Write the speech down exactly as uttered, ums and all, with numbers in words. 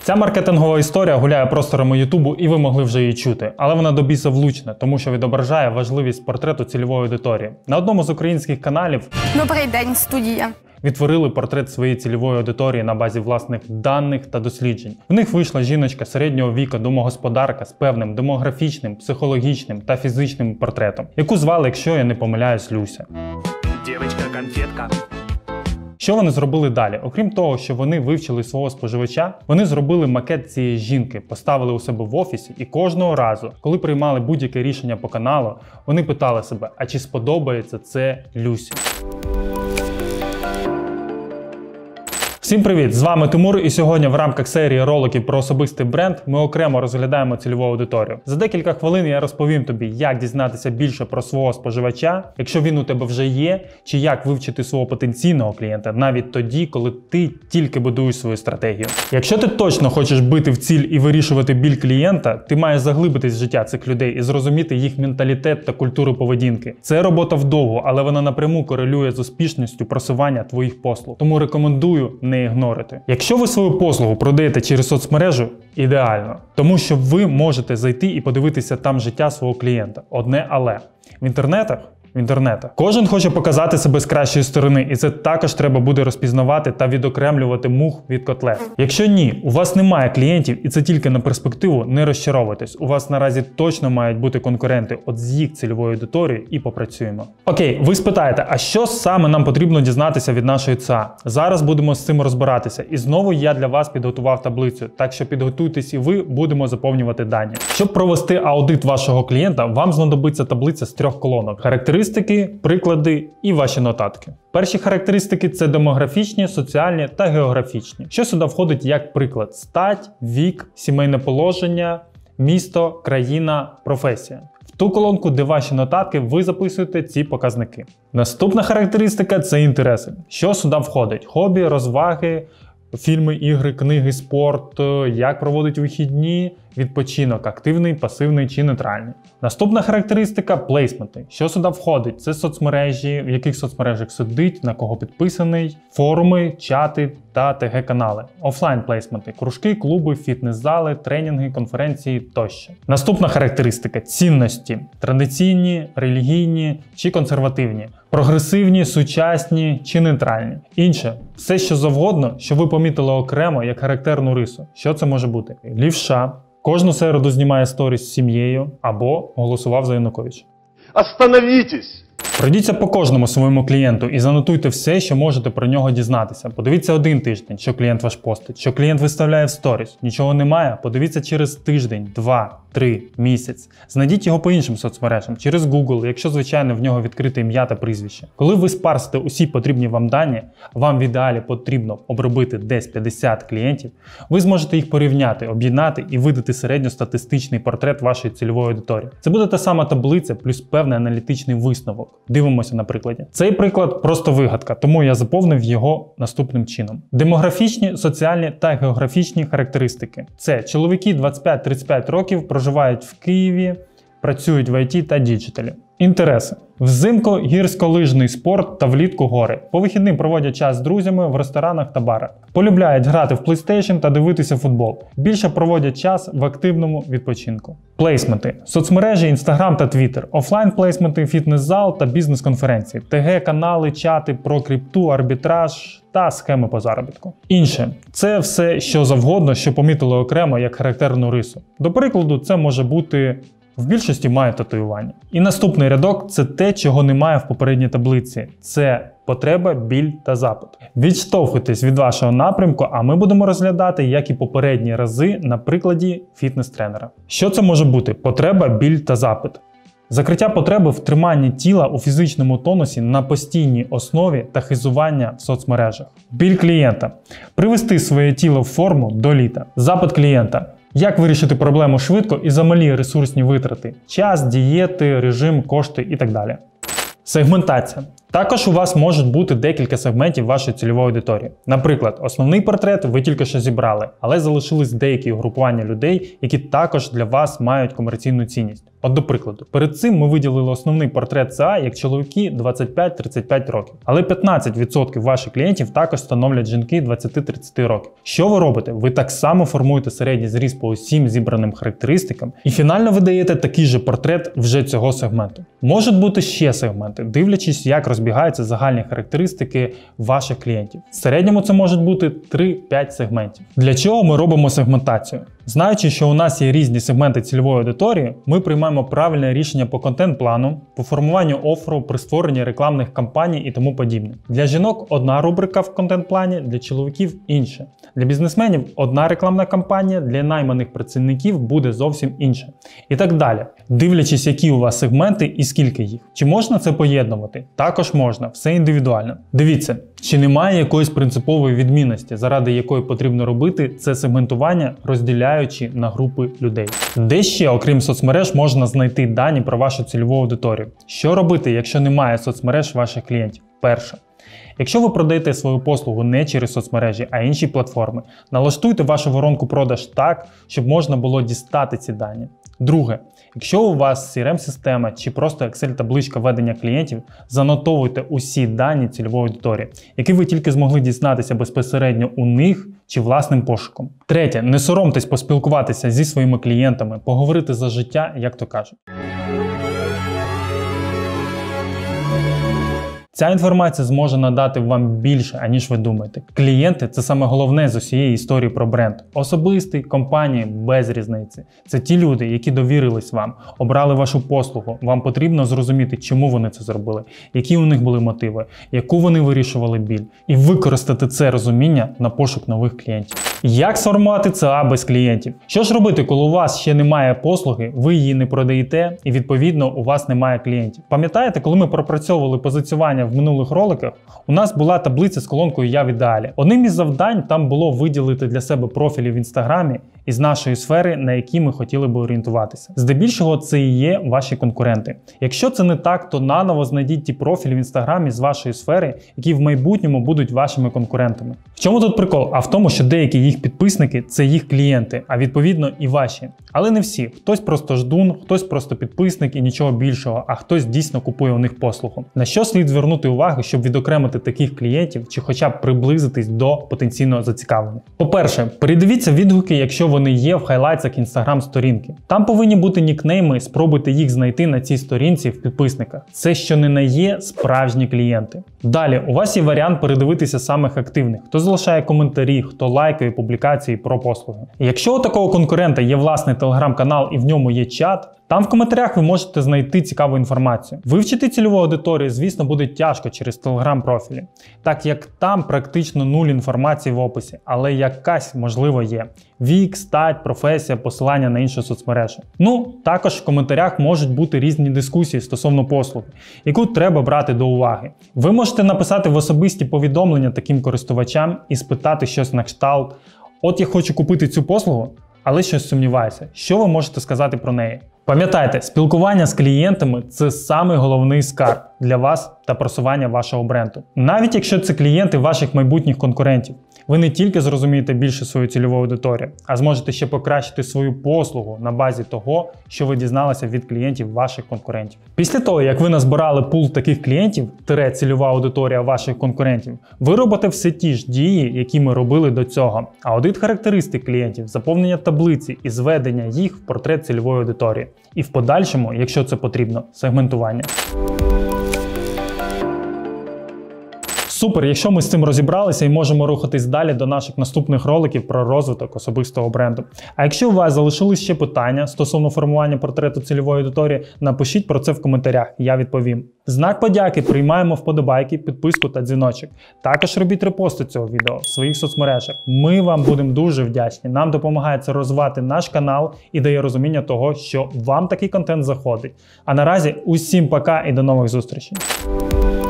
Ця маркетингова історія гуляє просторами Ютубу, і ви могли вже її чути. Але вона до біса влучна, тому що відображає важливість портрету цільової аудиторії. На одному з українських каналів Добрий день, студія. Відтворили портрет своєї цільової аудиторії на базі власних даних та досліджень. В них вийшла жіночка середнього віку, домогосподарка з певним демографічним, психологічним та фізичним портретом, яку звали, якщо я не помиляюсь, Люся. Дівчинка-конфетка. Що вони зробили далі? Окрім того, що вони вивчили свого споживача, вони зробили макет цієї жінки, поставили у себе в офісі, і кожного разу, коли приймали будь-яке рішення по каналу, вони питали себе, а чи сподобається це Люсі? Всім привіт! З вами Тимур, і сьогодні в рамках серії роликів про особистий бренд ми окремо розглядаємо цільову аудиторію. За декілька хвилин я розповім тобі, як дізнатися більше про свого споживача, якщо він у тебе вже є, чи як вивчити свого потенційного клієнта навіть тоді, коли ти тільки будуєш свою стратегію. Якщо ти точно хочеш бити в ціль і вирішувати біль клієнта, ти маєш заглибитись в життя цих людей і зрозуміти їх менталітет та культуру поведінки. Це робота вдовго, але вона напряму корелює з успішністю просування твоїх послуг. Тому рекомендую не ігнорити. Якщо ви свою послугу продаєте через соцмережу, ідеально. Тому що ви можете зайти і подивитися там життя свого клієнта. Одне але. В інтернетах В інтернетах. Кожен хоче показати себе з кращої сторони, і це також треба буде розпізнавати та відокремлювати мух від котлет. Якщо ні, у вас немає клієнтів і це тільки на перспективу, не розчаровуйтесь. У вас наразі точно мають бути конкуренти от з їх цільовою аудиторією і попрацюємо. Окей, ви спитаєте, а що саме нам потрібно дізнатися від нашої ЦА? Зараз будемо з цим розбиратися. І знову я для вас підготував таблицю, так що підготуйтесь і ви, будемо заповнювати дані. Щоб провести аудит вашого клієнта, вам знадобиться таблиця з трьох колонок. Характеристики Характеристики, приклади і ваші нотатки. Перші характеристики – це демографічні, соціальні та географічні. Що сюди входить як приклад? Стать, вік, сімейне положення, місто, країна, професія. В ту колонку, де ваші нотатки, ви записуєте ці показники. Наступна характеристика – це інтереси. Що сюди входить? Хобі, розваги, фільми, ігри, книги, спорт, як проводить вихідні, відпочинок, активний, пасивний чи нейтральний. Наступна характеристика – плейсменти. Що сюди входить? Це соцмережі, в яких соцмережах сидить, на кого підписаний, форуми, чати та ТГ-канали. Офлайн плейсменти – кружки, клуби, фітнес-зали, тренінги, конференції тощо. Наступна характеристика – цінності. Традиційні, релігійні чи консервативні. Прогресивні, сучасні чи нейтральні. Інше – все що завгодно, що ви помітили окремо як характерну рису. Що це може бути? Лівша. Кожну середу знімає сторіс з сім'єю або голосував за Януковича. Остановітесь! Пройдіться по кожному своєму клієнту і занотуйте все, що можете про нього дізнатися. Подивіться один тиждень, що клієнт ваш постить, що клієнт виставляє в сторіс. Нічого немає, подивіться через тиждень, два, три, місяць. Знайдіть його по іншим соцмережам, через Google, якщо, звичайно, в нього відкрите ім'я та прізвище. Коли ви спарсите усі потрібні вам дані, вам в ідеалі потрібно обробити десь п'ятдесят клієнтів, ви зможете їх порівняти, об'єднати і видати середньостатистичний портрет вашої цільової аудиторії. Це буде та сама таблиця плюс певний аналітичний висновок. Дивимося на прикладі. Цей приклад просто вигадка, тому я заповнив його наступним чином. Демографічні, соціальні та географічні характеристики. Це чоловіки двадцять п'ять тридцять п'ять років, проживають в Києві, працюють в ай ті та діджиталі. Інтереси. Взимку гірськолижний спорт та влітку гори. По вихідним проводять час з друзями в ресторанах та барах. Полюбляють грати в PlayStation та дивитися футбол. Більше проводять час в активному відпочинку. Плейсменти. Соцмережі, Instagram та Twitter. Офлайн плейсменти, фітнес-зал та бізнес-конференції. ТГ-канали, чати про крипту, арбітраж та схеми по заробітку. Інше. Це все, що завгодно, що помітили окремо як характерну рису. До прикладу, це може бути в більшості мають татуювання. І наступний рядок – це те, чого немає в попередній таблиці. Це потреба, біль та запит. Відштовхуйтесь від вашого напрямку, а ми будемо розглядати, як і попередні рази, на прикладі фітнес-тренера. Що це може бути? Потреба, біль та запит. Закриття потреби в триманні тіла у фізичному тонусі на постійній основі та хизування в соцмережах. Біль клієнта. Привести своє тіло в форму до літа. Запит клієнта. Як вирішити проблему швидко і за малі ресурсні витрати? Час, дієти, режим, кошти і так далі. Сегментація. Також у вас можуть бути декілька сегментів вашої цільової аудиторії. Наприклад, основний портрет ви тільки що зібрали, але залишились деякі угрупування людей, які також для вас мають комерційну цінність. От до прикладу, перед цим ми виділили основний портрет ЦА як чоловіки двадцять п'ять тридцять п'ять років. Але п'ятнадцять відсотків ваших клієнтів також становлять жінки двадцять тридцять років. Що ви робите? Ви так само формуєте середній зріст по усім зібраним характеристикам і фінально ви даєте такий же портрет вже цього сегменту. Можуть бути ще сегменти, дивлячись, як розбігаються загальні характеристики ваших клієнтів. В середньому це можуть бути три-п'ять сегментів. Для чого ми робимо сегментацію? Знаючи, що у нас є різні сегменти цільової аудиторії, ми приймаємо правильне рішення по контент-плану, по формуванню оферу, при створенні рекламних кампаній і тому подібне. Для жінок одна рубрика в контент-плані, для чоловіків інша. Для бізнесменів одна рекламна кампанія, для найманих працівників буде зовсім інша. І так далі. Дивлячись, які у вас сегменти і скільки їх. Чи можна це поєднувати? Також можна, все індивідуально. Дивіться, чи немає якоїсь принципової відмінності, заради якої потрібно робити це сегментування, розділяючи на групи людей. Де ще, окрім соцмереж, можна знайти дані про вашу цільову аудиторію? Що робити, якщо немає соцмереж ваших клієнтів? Перше. Якщо ви продаєте свою послугу не через соцмережі, а інші платформи, налаштуйте вашу воронку продаж так, щоб можна було дістати ці дані. Друге. Якщо у вас сі ар ем-система чи просто Excel-табличка ведення клієнтів, занотовуйте усі дані цільової аудиторії, які ви тільки змогли дізнатися безпосередньо у них чи власним пошуком. Третє. Не соромтесь поспілкуватися зі своїми клієнтами, поговорити за життя, як то кажуть. Ця інформація зможе надати вам більше, аніж ви думаєте. Клієнти – це саме головне з усієї історії про бренд. Особистий, компанії – без різниці. Це ті люди, які довірились вам, обрали вашу послугу. Вам потрібно зрозуміти, чому вони це зробили, які у них були мотиви, яку вони вирішували біль. І використати це розуміння на пошук нових клієнтів. Як сформувати ЦА без клієнтів? Що ж робити, коли у вас ще немає послуги, ви її не продаєте і відповідно у вас немає клієнтів? Пам'ятаєте, коли ми пропрацьовували позиціювання в минулих роликах, у нас була таблиця з колонкою «Я в ідеалі». Одним із завдань там було виділити для себе профілі в інстаграмі із нашої сфери, на які ми хотіли би орієнтуватися. Здебільшого це і є ваші конкуренти. Якщо це не так, то наново знайдіть ті профілі в інстаграмі з вашої сфери, які в майбутньому будуть вашими конкурентами. В чому тут прикол? А в тому, що деякі їх підписники – це їх клієнти, а відповідно і ваші. Але не всі. Хтось просто ждун, хтось просто підписник і нічого більшого, а хтось дійсно купує у них послугу. На що слід звернути увагу, щоб відокремити таких клієнтів чи хоча б приблизитись до потенційно зацікавлених? По-перше, передивіться відгуки, якщо вони є в хайлайтсах інстаграм-сторінки. Там повинні бути нікнейми, спробуйте їх знайти на цій сторінці в підписниках. Це що не на є справжні клієнти. Далі, у вас є варіант передивитися самих активних, хто залишає коментарі, хто лайкає публікації про послуги. І якщо у такого конкурента є власний телеграм-канал і в ньому є чат, там в коментарях ви можете знайти цікаву інформацію. Вивчити цільову аудиторію, звісно, буде тяжко через телеграм-профілі, так як там практично нуль інформації в описі, але якась, можливо, є. Вік, стать, професія, посилання на іншу соцмережу. Ну, також в коментарях можуть бути різні дискусії стосовно послуги, яку треба брати до уваги. Ви можете написати в особисті повідомлення таким користувачам і спитати щось на кшталт: «От я хочу купити цю послугу, але щось сумніваюся. Що ви можете сказати про неї?» Пам'ятайте, спілкування з клієнтами – це самий головний скарб для вас та просування вашого бренду. Навіть якщо це клієнти ваших майбутніх конкурентів, ви не тільки зрозумієте більше свою цільову аудиторію, а зможете ще покращити свою послугу на базі того, що ви дізналися від клієнтів ваших конкурентів. Після того, як ви назбирали пул таких клієнтів, тире цільова аудиторія ваших конкурентів, ви робите все ті ж дії, які ми робили до цього. Аудит характеристик клієнтів, заповнення таблиці і зведення їх в портрет цільової аудиторії. І в подальшому, якщо це потрібно, сегментування. Супер, якщо ми з цим розібралися і можемо рухатись далі до наших наступних роликів про розвиток особистого бренду. А якщо у вас залишились ще питання стосовно формування портрету цільової аудиторії, напишіть про це в коментарях, я відповім. Знак подяки приймаємо вподобайки, підписку та дзвіночок. Також робіть репости цього відео в своїх соцмережах. Ми вам будемо дуже вдячні. Нам допомагає це розвивати наш канал і дає розуміння того, що вам такий контент заходить. А наразі усім пока і до нових зустрічей.